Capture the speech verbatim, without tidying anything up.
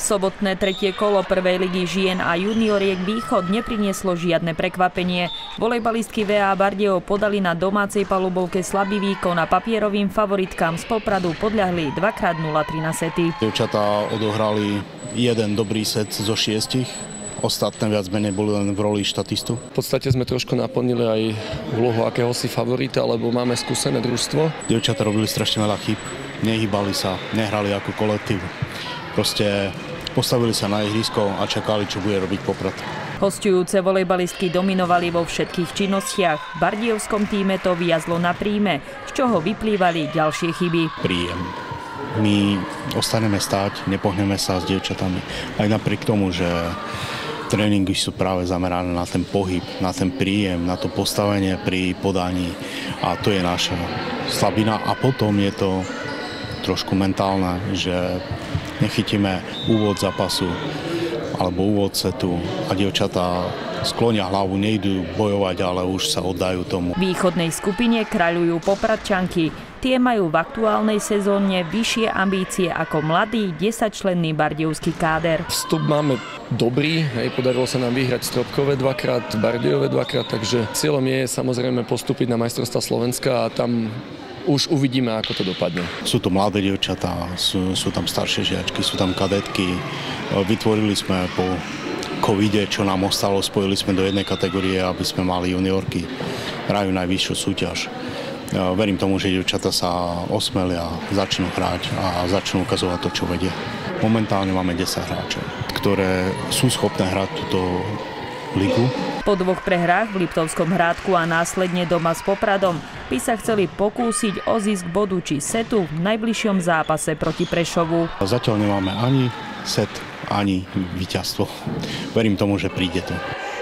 Sobotné tretie kolo prvej ligy žien a junioriek Východ neprinieslo žiadne prekvapenie. Volejbalistky vé á Bardejov podali na domácej palubovke slabý výkon a papierovým favoritkám z Popradu podľahli dvakrát nula tri na sety. Dievčatá odohrali jeden dobrý set zo šiestich. Ostatné viac menej boli len v roli štatistu. V podstate sme trošku naplnili aj úlohu akéhosi favorita, lebo máme skúsené družstvo. Dievčatá robili strašne veľa chýb, nehýbali sa, nehrali ako kolektív. Proste postavili sa na ihrisko a čakali, čo bude robiť Poprad. Hosťujúce volejbalistky dominovali vo všetkých činnostiach. V bardejovskom tíme to viazlo na príjme, z čoho vyplývali ďalšie chyby. Príjem. My ostaneme stáť, nepohneme sa s dievčatami. Aj napriek tomu, že tréningy sú práve zamerané na ten pohyb, na ten príjem, na to postavenie pri podaní. A to je naša slabina. A potom je to trošku mentálne, že nechytíme úvod zápasu alebo úvod setu a dievčatá sklonia hlavu, nejdú bojovať, ale už sa oddajú tomu. V východnej skupine kráľujú Popradčanky. Tie majú v aktuálnej sezóne vyššie ambície ako mladý desaťčlenný bardejovský káder. Vstup máme dobrý, hej, podarilo sa nám vyhrať Stropkové dvakrát, Bardejové dvakrát, takže cieľom je samozrejme postúpiť na majstrovstvá Slovenska a tam už uvidíme, ako to dopadne. Sú to mladé dievčatá, sú, sú tam staršie žiačky, sú tam kadetky. Vytvorili sme po covide, čo nám ostalo, spojili sme do jednej kategórie, aby sme mali juniorky. Hrajú najvyššiu súťaž. Verím tomu, že dievčatá sa osmelia, začnú hrať a začnú ukazovať to, čo vedia. Momentálne máme desať hráčov, ktoré sú schopné hrať túto ligu. Po dvoch prehrách v Liptovskom Hrádku a následne doma s Popradom by sa chceli pokúsiť o zisk bodu či setu v najbližšom zápase proti Prešovu. Zatiaľ nemáme ani set, ani víťazstvo. Verím tomu, že príde to.